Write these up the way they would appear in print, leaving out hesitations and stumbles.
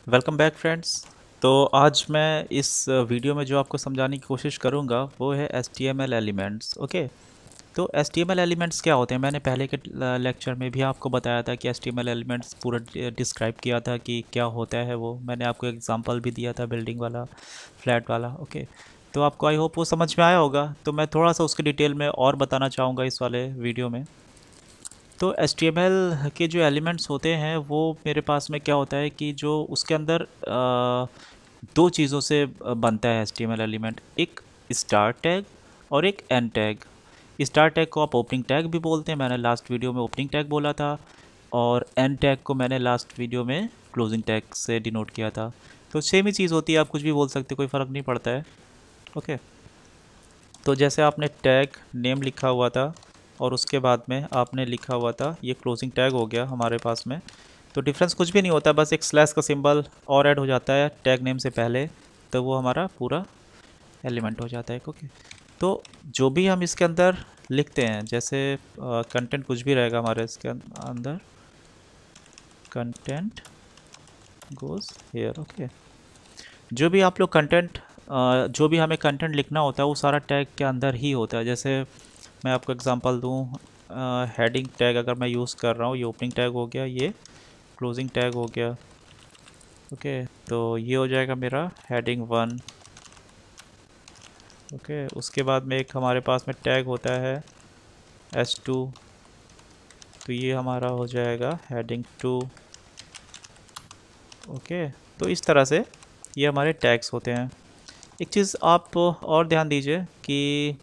Welcome back friends. तो आज मैं इस वीडियो में जो आपको समझाने की कोशिश करूंगा वो है HTML एलिमेंट्स। ओके, तो HTML एलिमेंट्स क्या होते हैं? मैंने पहले के लेक्चर में भी आपको बताया था कि HTML एलिमेंट्स पूरा डिस्क्राइब किया था कि क्या होता है वो। मैंने आपको एग्जांपल भी दिया था बिल्डिंग वाला, फ्लैट वाला। ओके, तो आपको आई होप वो समझ में आया होगा। तो मैं थोड़ा सा उसके डिटेल में और बताना चाहूँगा इस वाले वीडियो में। तो HTML के जो एलिमेंट्स होते हैं वो मेरे पास में क्या होता है कि जो उसके अंदर दो चीज़ों से बनता है HTML एलिमेंट। एक स्टार्ट टैग और एक एंड टैग। स्टार्ट टैग को आप ओपनिंग टैग भी बोलते हैं, मैंने लास्ट वीडियो में ओपनिंग टैग बोला था। और एंड टैग को मैंने लास्ट वीडियो में क्लोजिंग टैग से डिनोट किया था। तो सेम ही चीज़ होती है, आप कुछ भी बोल सकते हो, कोई फ़र्क नहीं पड़ता है। ओके, तो जैसे आपने टैग नेम लिखा हुआ था और उसके बाद में आपने लिखा हुआ था ये क्लोजिंग टैग हो गया हमारे पास में। तो डिफरेंस कुछ भी नहीं होता, बस एक स्लैश का सिंबल और ऐड हो जाता है टैग नेम से पहले, तो वो हमारा पूरा एलिमेंट हो जाता है। ओके, तो जो भी हम इसके अंदर लिखते हैं, जैसे कंटेंट कुछ भी रहेगा हमारे इसके अंदर, कंटेंट गोज़ हेयर। ओके, जो भी आप लोग कंटेंट जो भी हमें कंटेंट लिखना होता है वो सारा टैग के अंदर ही होता है। जैसे मैं आपको एग्जांपल दूं, हेडिंग टैग अगर मैं यूज़ कर रहा हूँ, ये ओपनिंग टैग हो गया, ये क्लोजिंग टैग हो गया। ओके, तो ये हो जाएगा मेरा हेडिंग 1। ओके, उसके बाद में एक हमारे पास में टैग होता है H2, तो ये हमारा हो जाएगा हेडिंग 2। ओके, तो इस तरह से ये हमारे टैग्स होते हैं। एक चीज़ आप और ध्यान दीजिए कि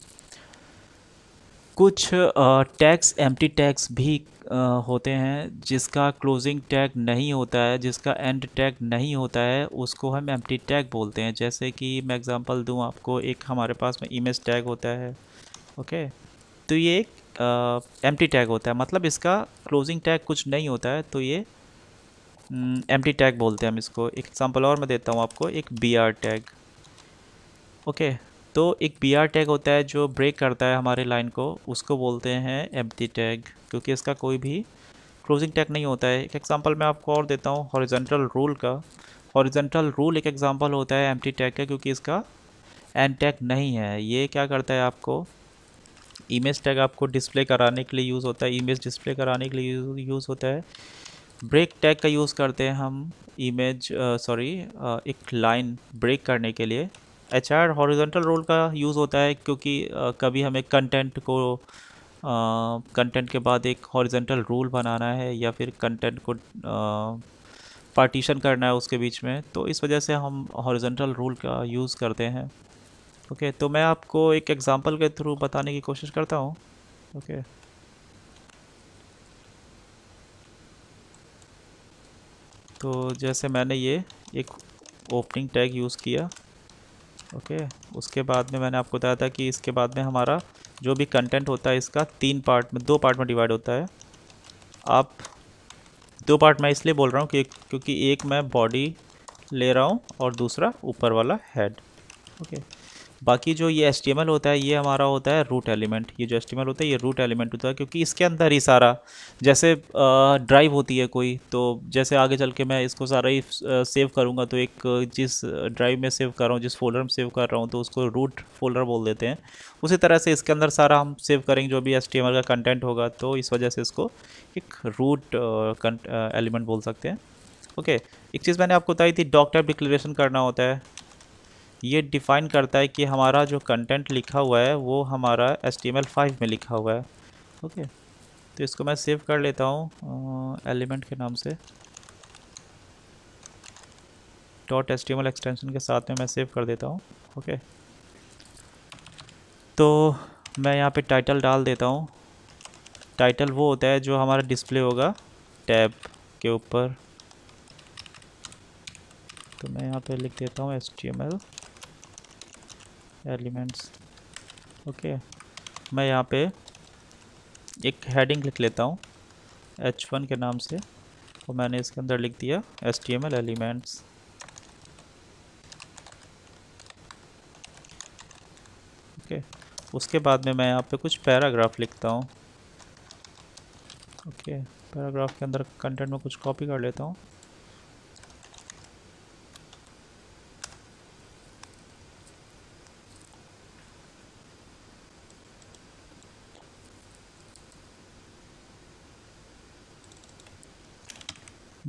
कुछ टैग्स एम्प्टी टैग्स भी होते हैं, जिसका क्लोजिंग टैग नहीं होता है, जिसका एंड टैग नहीं होता है, उसको हम एम्प्टी टैग बोलते हैं। जैसे कि मैं एग्जांपल दूं आपको, एक हमारे पास में इमेज टैग होता है। ओके, तो ये एक एम्प्टी टैग होता है, मतलब इसका क्लोजिंग टैग कुछ नहीं होता है, तो ये एम्प्टी टैग बोलते हैं हम इसको। एक एग्जांपल और मैं देता हूँ आपको, एक BR टैग। ओके, तो एक BR टैग होता है जो ब्रेक करता है हमारे लाइन को, उसको बोलते हैं एम्प्टी टैग, क्योंकि इसका कोई भी क्लोजिंग टैग नहीं होता है। एक एग्जांपल मैं आपको और देता हूँ हॉरिजॉन्टल रूल का। हॉरिजॉन्टल रूल एक एग्जांपल होता है एम्प्टी टैग का, क्योंकि इसका एंड टैग नहीं है। ये क्या करता है, आपको इमेज टैग आपको डिस्प्ले कराने के लिए यूज़ होता है, इमेज डिस्प्ले कराने के लिए यूज़ होता है। ब्रेक टैग का यूज़ करते हैं हम इमेज एक लाइन ब्रेक करने के लिए। HR हॉरिजॉन्टल रोल का यूज़ होता है क्योंकि कभी हमें कंटेंट के बाद एक हॉरिजॉन्टल रूल बनाना है, या फिर कंटेंट को पार्टीशन करना है उसके बीच में, तो इस वजह से हम हॉरिजॉन्टल रूल का यूज़ करते हैं। ओके, तो मैं आपको एक एग्जांपल के थ्रू बताने की कोशिश करता हूँ। ओके, तो जैसे मैंने ये एक ओपनिंग टैग यूज़ किया। ओके, उसके बाद में मैंने आपको बताया था कि इसके बाद में हमारा जो भी कंटेंट होता है इसका दो पार्ट में डिवाइड होता है। आप दो पार्ट मैं इसलिए बोल रहा हूँ कि क्योंकि एक मैं बॉडी ले रहा हूँ और दूसरा ऊपर वाला हेड। ओके, बाकी जो ये HTML होता है ये हमारा होता है रूट एलिमेंट। ये जो HTML होता है ये रूट एलिमेंट होता है, क्योंकि इसके अंदर ही सारा, जैसे ड्राइव होती है कोई, तो जैसे आगे चल के मैं इसको सारा ही सेव करूँगा, तो एक जिस ड्राइव में सेव कर रहा हूँ, जिस फोल्डर में सेव कर रहा हूँ, तो उसको रूट फोल्डर बोल देते हैं। उसी तरह से इसके अंदर सारा हम सेव करेंगे जो भी HTML का कंटेंट होगा, तो इस वजह से इसको एक रूट एलिमेंट बोल सकते हैं। ओके, एक चीज़ मैंने आपको बताई थी, डॉक टाइप डिक्लेरेशन करना होता है। ये डिफ़ाइन करता है कि हमारा जो कंटेंट लिखा हुआ है वो हमारा HTML5 में लिखा हुआ है। ओके, तो इसको मैं सेव कर लेता हूँ एलिमेंट के नाम से, .html एक्सटेंशन के साथ में मैं सेव कर देता हूँ। ओके, तो मैं यहाँ पे टाइटल डाल देता हूँ। टाइटल वो होता है जो हमारा डिस्प्ले होगा टैब के ऊपर। तो मैं यहाँ पे लिख देता हूँ HTML एलिमेंट्स। ओके, मैं यहाँ पे एक हेडिंग लिख लेता हूँ H1 के नाम से, और मैंने इसके अंदर लिख दिया HTML एलिमेंट्स। ओके, उसके बाद में मैं यहाँ पे कुछ पैराग्राफ लिखता हूँ। ओके, पैराग्राफ के अंदर कंटेंट में कुछ कॉपी कर लेता हूँ।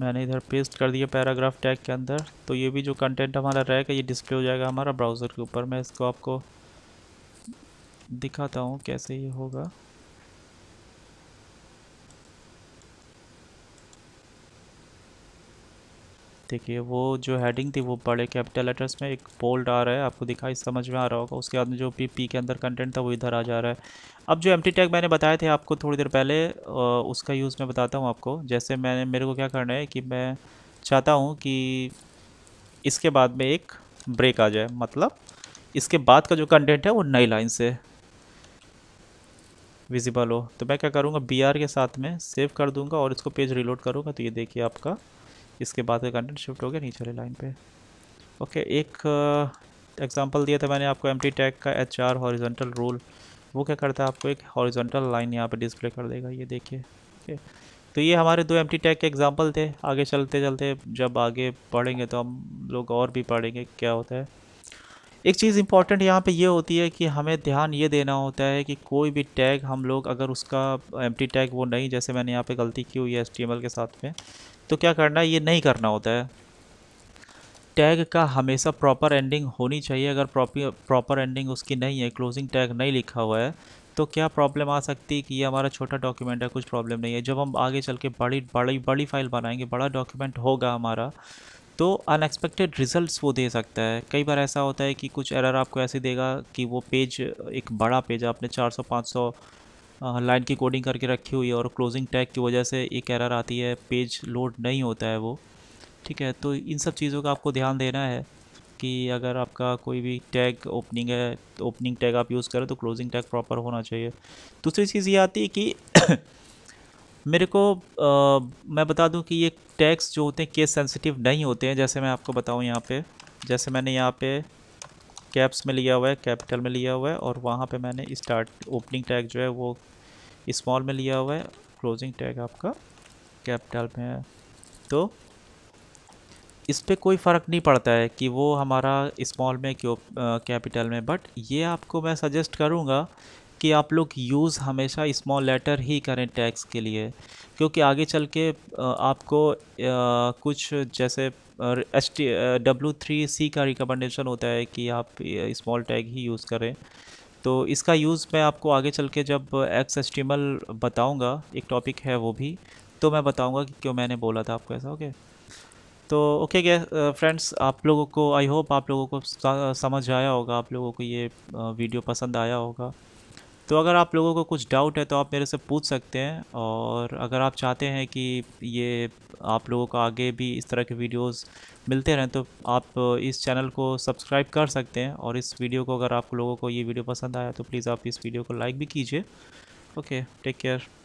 मैंने इधर पेस्ट कर दिया पैराग्राफ टैग के अंदर। तो ये भी जो कंटेंट हमारा रहेगा ये डिस्प्ले हो जाएगा हमारा ब्राउज़र के ऊपर। मैं इसको आपको दिखाता हूँ कैसे ये होगा। देखिए वो जो हेडिंग थी वो बड़े कैपिटल लेटर्स में एक बोल्ड आ रहा है, आपको दिखाई समझ में आ रहा होगा। उसके बाद में जो पी के अंदर कंटेंट था वो इधर आ जा रहा है। अब जो एम्प्टी टैग मैंने बताए थे आपको थोड़ी देर पहले, उसका यूज़ मैं बताता हूँ आपको। जैसे मेरे को क्या करना है कि मैं चाहता हूँ कि इसके बाद में एक ब्रेक आ जाए, मतलब इसके बाद का जो कंटेंट है वो नई लाइन से विजिबल हो। तो मैं क्या करूँगा, बी आर के साथ में सेव कर दूंगा और इसको पेज रिलोड करूँगा। तो ये देखिए आपका इसके बाद का कंटेंट शिफ्ट हो गया नीचे वाली लाइन पे। ओके, एक एग्जांपल दिया था मैंने आपको एम्प्टी टैग का, एच आर हॉरिजॉन्टल रूल। वो क्या करता है, आपको एक हॉरिजॉन्टल लाइन यहाँ पे डिस्प्ले कर देगा, ये देखिए। ओके, तो ये हमारे दो एम्प्टी टैग के एग्जांपल थे। आगे चलते चलते जब आगे पढ़ेंगे तो हम लोग और भी पढ़ेंगे क्या होता है। एक चीज़ इंपॉर्टेंट यहाँ पे ये होती है कि हमें ध्यान ये देना होता है कि कोई भी टैग हम लोग अगर उसका एम्प्टी टैग वो नहीं, जैसे मैंने यहाँ पे गलती की हुई है एचटीएमएल के साथ में, तो क्या करना है, ये नहीं करना होता है। टैग का हमेशा प्रॉपर एंडिंग होनी चाहिए। अगर प्रॉपर एंडिंग उसकी नहीं है, क्लोजिंग टैग नहीं लिखा हुआ है, तो क्या प्रॉब्लम आ सकती है कि ये हमारा छोटा डॉक्यूमेंट है, कुछ प्रॉब्लम नहीं है। जब हम आगे चल के बड़ी बड़ी बड़ी फाइल बनाएंगे, बड़ा डॉक्यूमेंट होगा हमारा, तो अनएक्सपेक्टेड रिजल्ट्स वो दे सकता है। कई बार ऐसा होता है कि कुछ एरर आपको ऐसे देगा कि वो पेज, एक बड़ा पेज आपने 400-500 लाइन की कोडिंग करके रखी हुई है और क्लोजिंग टैग की वजह से एक एरर आती है, पेज लोड नहीं होता है वो। ठीक है, तो इन सब चीज़ों का आपको ध्यान देना है कि अगर आपका कोई भी टैग ओपनिंग है तो ओपनिंग टैग आप यूज़ करें तो क्लोजिंग टैग प्रॉपर होना चाहिए। दूसरी चीज़ ये आती है कि मेरे को मैं बता दूं कि ये टैग्स जो होते हैं केस सेंसिटिव नहीं होते हैं। जैसे मैं आपको बताऊं यहाँ पे, जैसे मैंने यहाँ पे कैप्स में लिया हुआ है, कैपिटल में लिया हुआ है, और वहाँ पे मैंने स्टार्ट ओपनिंग टैग जो है वो स्मॉल में लिया हुआ है, क्लोजिंग टैग आपका कैपिटल में है। तो इस पे कोई फ़र्क नहीं पड़ता है कि वो हमारा स्मॉल में क्यों कैपिटल में। बट ये आपको मैं सजेस्ट करूँगा कि आप लोग यूज़ हमेशा स्मॉल लेटर ही करें टैग्स के लिए, क्योंकि आगे चल के आपको कुछ जैसे W3C का रिकमेंडेशन होता है कि आप स्मॉल टैग ही यूज़ करें। तो इसका यूज़ मैं आपको आगे चल के जब XHTML बताऊंगा, एक टॉपिक है वो भी, तो मैं बताऊंगा कि क्यों मैंने बोला था आपको ऐसा। ओके, तो ओके फ्रेंड्स, आप लोगों को आई होप आप लोगों को समझ आया होगा, आप लोगों को ये वीडियो पसंद आया होगा। तो अगर आप लोगों को कुछ डाउट है तो आप मेरे से पूछ सकते हैं, और अगर आप चाहते हैं कि ये आप लोगों को आगे भी इस तरह के वीडियोस मिलते रहें तो आप इस चैनल को सब्सक्राइब कर सकते हैं। और इस वीडियो को, अगर आप लोगों को ये वीडियो पसंद आया तो प्लीज़ आप इस वीडियो को लाइक भी कीजिए। Okay, take care.